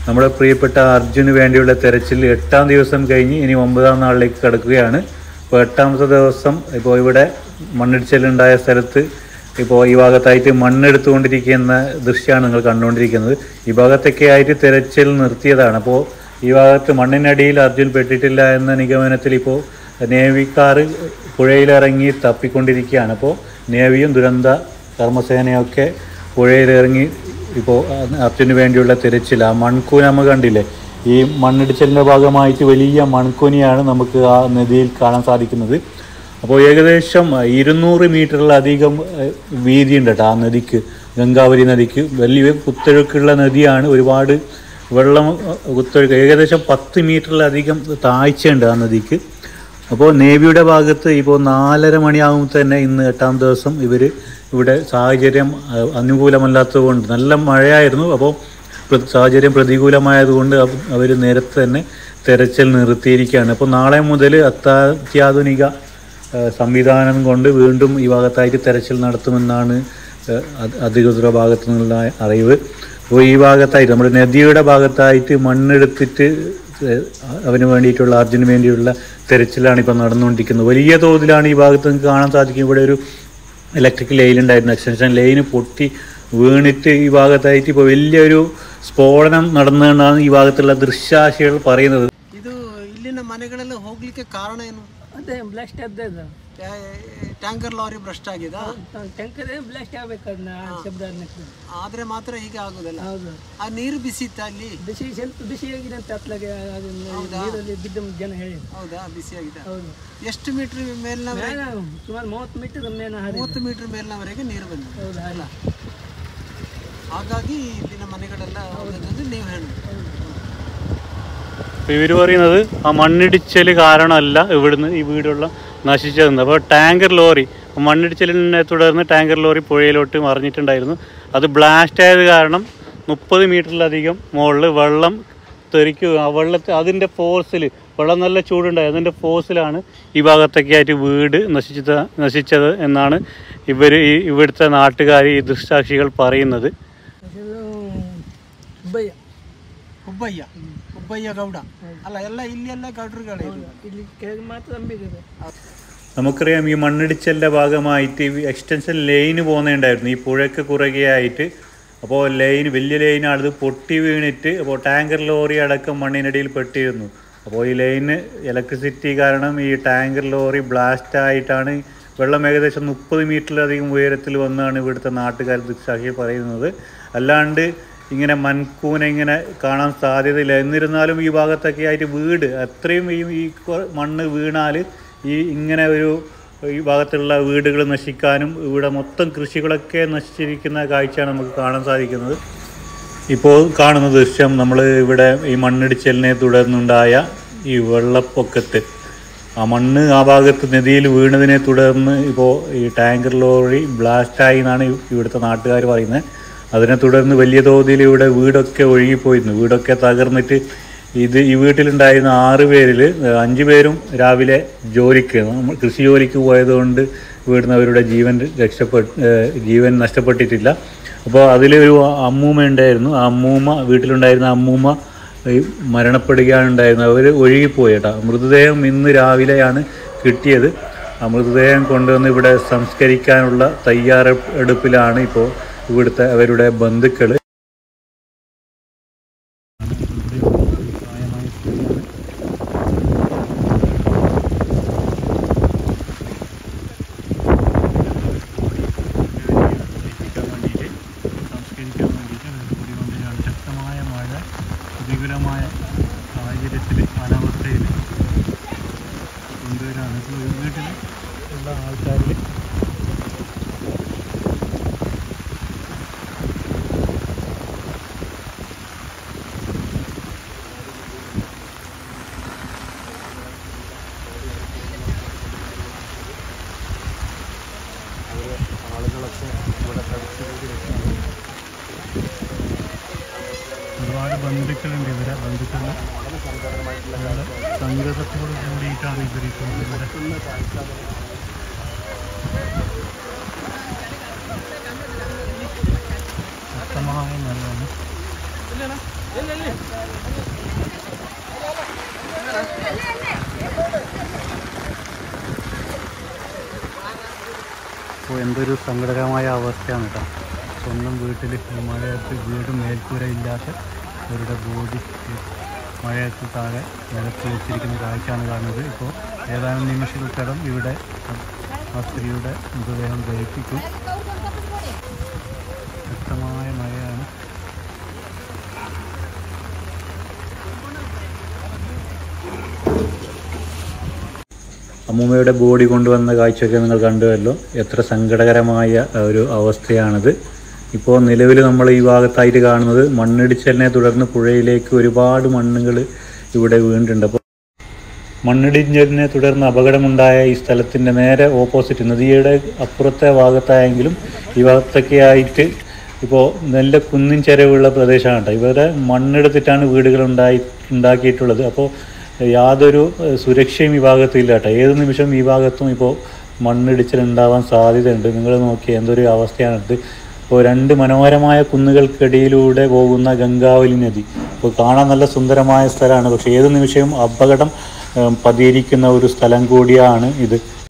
നമ്മുടെ പ്രിയപ്പെട്ട അർജുന് വേണ്ടിയുള്ള തെരച്ചിൽ 8ാം ദിവസം കഴിഞ്ഞ് ഇനി 9ാം നാളിലേക്ക് കടക്കുകയാണ്. അപ്പോൾ 8ാമത്തെ ദിവസം ഇപ്പോൾ ഇവിടെ മണ്ണിടിച്ചിലുണ്ടായ സ്ഥലത്ത് ഇപ്പോൾ ഈ ഭാഗത്തായിട്ട് മണ്ണെടുത്തുകൊണ്ടിരിക്കുന്ന ദൃശ്യമാണ് നിങ്ങൾ കണ്ടുകൊണ്ടിരിക്കുന്നത്. ഈ ഭാഗത്തൊക്കെ ആയിട്ട് തെരച്ചിൽ നിർത്തിയതാണ്. അപ്പോൾ ഈ ഭാഗത്ത് മണ്ണിനടിയിൽ അർജുൻ പെട്ടിട്ടില്ല എന്ന നിഗമനത്തിൽ ഇപ്പോൾ നേവിക്കാർ പുഴയിലിറങ്ങി തപ്പിക്കൊണ്ടിരിക്കുകയാണ്. അപ്പോൾ നേവിയും ദുരന്ത കർമ്മസേനയൊക്കെ പുഴയിലിറങ്ങി ഇപ്പോൾ അർജുന് വേണ്ടിയുള്ള തിരച്ചിൽ. ആ മൺകൂന നമ്മൾ കണ്ടില്ലേ, ഈ മണ്ണിടിച്ചിലിൻ്റെ ഭാഗമായിട്ട് വലിയ മൺകൂനിയാണ് നമുക്ക് ആ നദിയിൽ കാണാൻ സാധിക്കുന്നത്. അപ്പോൾ ഏകദേശം 200 മീറ്ററിലധികം വീതിയുണ്ട് കേട്ടോ ആ നദിക്ക്, ഗംഗാവലി നദിക്ക്. വലിയ കുത്തൊഴുക്കുള്ള നദിയാണ്, ഒരുപാട് വെള്ളം കുത്തൊഴുക്ക്, ഏകദേശം 10 മീറ്ററിലധികം താഴ്ചയുണ്ട് ആ നദിക്ക്. അപ്പോൾ നേവിയുടെ ഭാഗത്ത് ഇപ്പോൾ 4:30 മണിയാകുമ്പോൾ തന്നെ ഇന്ന് 8ാം ദിവസം ഇവിടെ സാഹചര്യം അനുകൂലമല്ലാത്തതുകൊണ്ട്, നല്ല മഴയായിരുന്നു, അപ്പോൾ സാഹചര്യം പ്രതികൂലമായതുകൊണ്ട് അവർ നേരത്തെ തന്നെ തെരച്ചിൽ നിർത്തിയിരിക്കുകയാണ്. അപ്പോൾ നാളെ മുതൽ അത്യാധുനിക സംവിധാനം കൊണ്ട് വീണ്ടും ഈ ഭാഗത്തായിട്ട് തെരച്ചിൽ നടത്തുമെന്നാണ് അധികൃതരുടെ ഭാഗത്തു നിന്നുള്ള അറിവ്. അപ്പോൾ ഈ ഭാഗത്തായിട്ട് നമ്മുടെ നദിയുടെ ഭാഗത്തായിട്ട് മണ്ണെടുത്തിട്ട് അവന് വേണ്ടിയിട്ടുള്ള അർജുന് വേണ്ടിയുള്ള തെരച്ചിലാണ് ഇപ്പോൾ നടന്നുകൊണ്ടിരിക്കുന്നത്. വലിയ തോതിലാണ് ഈ ഭാഗത്ത് നിങ്ങൾക്ക് കാണാൻ സാധിക്കും. ഇവിടെ ഒരു ഇലക്ട്രിക് ലൈൻ ഉണ്ടായിരുന്നു, എക്സ്റ്റൻഷൻ ലൈന് പൊട്ടി വീണിട്ട് ഈ ഭാഗത്തായിട്ട് ഇപ്പോൾ വലിയൊരു സ്ഫോടനം നടന്നതെന്നാണ് ഈ ഭാഗത്തുള്ള ദൃശ്യസാക്ഷികൾ പറയുന്നത്. ಇದು ಇಲ್ಲಿನ ಮನೆಗಳೆಲ್ಲ ಹೋಗ್ಲಿಕ್ಕೆ ಕಾರಣ ಏನು? ಅದೇ ಬ್ಲಾಸ್ಟ್ ಆದ ಟ್ಯಾಂಕರ್ ಲಾರಿ ಬ್ರಸ್ಟ್ ಆಗಿದೆ. ಟ್ಯಾಂಕರ್ ಬ್ಲಾಸ್ಟ್ ಆಗಬೇಕನ್ನ ಶಬ್ದ ಆದ್ರೆ ಮಾತ್ರ ಹೀಗೆ ಆಗೋದಿಲ್ಲ. ಹೌದು. ಆ ನೀರು ಬಿಸಿ ಇತ್ತ ಅಲ್ಲಿ? ಬಿಸಿ ಸ್ವಲ್ಪ ಬಿಸಿಯಾಗಿದೆ ಅಂತ ಅತ್ಲಾಗೆ ನೀರಲ್ಲಿ ಬಿದ್ದ ಜನ ಹೇಳಿ. ಹೌದಾ, ಬಿಸಿಯಾಗಿದೆ. ಹೌದು. ಎಷ್ಟು ಮೀಟರ್ ಮೇಲಿನ? ಸುಮಾರು 30 ಮೀಟರ್ ಮೇಲೆ 30 ಮೀಟರ್ ಮೇಲಿನವರೆಗೆ ನೀರು ಬಂದಿದೆ. ಹೌದಾ, ಅಲ್ಲ ಹಾಗಾಗಿ ಇಲ್ಲಿನ ಮನೆಗಳೆಲ್ಲ ಹೋಗೋದಂದ್ರೆ ನೀವು ಹೇಳಿ. ഇവർ പറയുന്നത് ആ മണ്ണിടിച്ചൽ കാരണമല്ല ഇവിടുന്ന് ഈ വീടുള്ള നശിച്ചതെന്ന്. അപ്പോൾ ടാങ്കർ ലോറി, മണ്ണിടിച്ചിലിനെ തുടർന്ന് ടാങ്കർ ലോറി പുഴയിലോട്ട് മറിഞ്ഞിട്ടുണ്ടായിരുന്നു. അത് ബ്ലാസ്റ്റ് ആയത് കാരണം 30 മീറ്ററിലധികം മുകളിൽ വെള്ളം തെറിക്കുക. ആ വെള്ളത്തിൽ അതിൻ്റെ ഫോഴ്സിൽ, വെള്ളം നല്ല ചൂടുണ്ടായി, അതിൻ്റെ ഫോഴ്സിലാണ് ഈ ഭാഗത്തൊക്കെ ആയിട്ട് വീട് നശിച്ചത് എന്നാണ് ഇവിടുത്തെ നാട്ടുകാർ, ഈ ദൃക്സാക്ഷികൾ പറയുന്നത്. ಹುಬ್ಬಯ್ಯ ಗೌಡ ಅಲ್ಲ, ಎಲ್ಲ ಇಲ್ಲೆಲ್ಲ ಗೌಡ್ರುಗಳೇ. നമുക്കറിയാം ഈ മണ്ണിടിച്ചലിൻ്റെ ഭാഗമായിട്ട് എക്സ്റ്റൻഷൻ ലൈന് പോകുന്നുണ്ടായിരുന്നു ഈ പുഴയ്ക്ക് കുറുകെയായിട്ട്. അപ്പോൾ വലിയ ലൈനാണ്, അത് പൊട്ടി വീണിട്ട് അപ്പോൾ ടാങ്കർ ലോറി അടക്കം മണ്ണിനടിയിൽ പെട്ടിരുന്നു. അപ്പോൾ ഈ ലൈന് ഇലക്ട്രിസിറ്റി കാരണം ഈ ടാങ്കർ ലോറി ബ്ലാസ്റ്റ് ആയിട്ടാണ് വെള്ളം ഏകദേശം 30 മീറ്ററിലധികം ഉയരത്തിൽ വന്നാണ് ഇവിടുത്തെ നാട്ടുകാർ ദൃക്സാക്ഷി പറയുന്നത്. അല്ലാണ്ട് ഇങ്ങനെ മൺകൂന ഇങ്ങനെ കാണാൻ സാധ്യതയില്ല. എന്നിരുന്നാലും ഈ ഭാഗത്തൊക്കെ ആയിട്ട് വീട് അത്രയും ഈ മണ്ണ് വീണാൽ ഇങ്ങനെ ഈ ഭാഗത്തുള്ള വീടുകൾ നശിക്കാനും ഇവിടെ മൊത്തം കൃഷികളൊക്കെ നശിച്ചിരിക്കുന്ന കാഴ്ചയാണ് നമുക്ക് കാണാൻ സാധിക്കുന്നത്. ഇപ്പോൾ കാണുന്ന ദൃശ്യം നമ്മൾ ഇവിടെ ഈ മണ്ണിടിച്ചലിനെ തുടർന്നുണ്ടായ ഈ വെള്ളപ്പൊക്കത്ത് ആ മണ്ണ് ആ ഭാഗത്ത് നദിയിൽ വീണതിനെ തുടർന്ന് ഇപ്പോൾ ഈ ടാങ്കർ ലോറി ബ്ലാസ്റ്റായി എന്നാണ് ഇവിടുത്തെ നാട്ടുകാർ പറയുന്നത്. അതിനെ തുടർന്ന് വലിയ തോതിൽ ഇവിടെ വീടൊക്കെ ഒഴുകിപ്പോയിരുന്നു, വീടൊക്കെ തകർന്നിട്ട് ഈ വീട്ടിലുണ്ടായിരുന്ന 6 പേരിൽ 5 പേരും രാവിലെ കൃഷി ജോലിക്ക് പോയതുകൊണ്ട് ഇവിടുന്ന് അവരുടെ ജീവൻ നഷ്ടപ്പെട്ടിട്ടില്ല. അപ്പോൾ അതിലൊരു അമ്മൂമ്മ ഉണ്ടായിരുന്നു. ആ വീട്ടിലുണ്ടായിരുന്ന അമ്മൂമ്മ മരണപ്പെടുകയാണ് ഉണ്ടായിരുന്നത്. അവർ ഒഴുകിപ്പോയി കേട്ടോ. മൃതദേഹം ഇന്ന് രാവിലെയാണ് കിട്ടിയത്. ആ മൃതദേഹം കൊണ്ടുവന്ന് ഇവിടെ സംസ്കരിക്കാനുള്ള തയ്യാറെടുപ്പിലാണ് ഇപ്പോൾ ഇവിടുത്തെ അവരുടെ ബന്ധുക്കൾ. ശക്തമായ മഴ, പ്രതികൂലമായ സാഹചര്യത്തിൽ, കാലാവസ്ഥയിൽ കൊണ്ടുവരാണ് വീട്ടിൽ ഉള്ള ആൾക്കാരിൽ ആളുകളൊക്കെ ഇവിടെ ഒരുപാട് ബന്ധുക്കളുണ്ട്. ഇവരെ ബന്ധുക്കൾ സംഗതത്തോട് കൂടിയിട്ടാണ് ഇവരിപ്പോൾ ഇവിടെ ശക്തമായ മഴയാണ്. അപ്പോൾ എന്തൊരു സങ്കടകരമായ അവസ്ഥയാണ് കേട്ടോ. സ്വന്തം വീട്ടിൽ മഴയത്ത് വീട് മേൽക്കൂര ഇല്ലാത്ത അവരുടെ ബോഡി മഴയത്ത് താഴെ നിലത്ത് വെച്ചിരിക്കുന്ന കാഴ്ചയാണ് കാണുന്നത്. ഇപ്പോൾ ഏതാനും നിമിഷങ്ങൾക്കകം ഇവിടെ ആ സ്ത്രീയുടെ മൃതദേഹം ദഹിപ്പിക്കും. ശക്തമായ മഴയാണ്. അമ്മൂമ്മയുടെ ബോഡി കൊണ്ടുവന്ന കാഴ്ചയൊക്കെ നിങ്ങൾ കണ്ടുവല്ലോ. എത്ര സങ്കടകരമായ ഒരു അവസ്ഥയാണത്. ഇപ്പോൾ നിലവിൽ നമ്മൾ ഈ ഭാഗത്തായിട്ട് കാണുന്നത് മണ്ണിടിച്ചിലിനെ തുടർന്ന് പുഴയിലേക്ക് ഒരുപാട് മണ്ണുകൾ ഇവിടെ വീണിട്ടുണ്ട്. അപ്പോൾ മണ്ണിടിച്ചിലിനെ തുടർന്ന് അപകടമുണ്ടായ ഈ സ്ഥലത്തിൻ്റെ നേരെ ഓപ്പോസിറ്റ് നദിയുടെ അപ്പുറത്തെ ഭാഗത്തായെങ്കിലും ഈ ഭാഗത്തൊക്കെ ആയിട്ട് ഇപ്പോൾ നല്ല കുന്നിൻ ചെരിവുള്ള പ്രദേശമാണ് കേട്ടോ. ഇവരെ മണ്ണെടുത്തിട്ടാണ് വീടുകൾ ഉണ്ടാക്കിയിട്ടുള്ളത്. അപ്പോൾ യാതൊരു സുരക്ഷയും ഈ ഭാഗത്തില്ല കേട്ടോ. ഏത് നിമിഷം ഈ ഭാഗത്തും ഇപ്പോൾ മണ്ണിടിച്ചിലുണ്ടാവാൻ സാധ്യതയുണ്ട്. നിങ്ങൾ നോക്കിയാൽ എന്തൊരു അവസ്ഥയാണിത്. ഇപ്പോൾ രണ്ട് മനോഹരമായ കുന്നുകൾക്കിടയിലൂടെ പോകുന്ന ഗംഗാവലി നദി. ഇപ്പോൾ കാണാൻ നല്ല സുന്ദരമായ സ്ഥലമാണ്. പക്ഷേ ഏത് നിമിഷവും അപകടം പതിയിരിക്കുന്ന ഒരു സ്ഥലം കൂടിയാണ് ഇത്.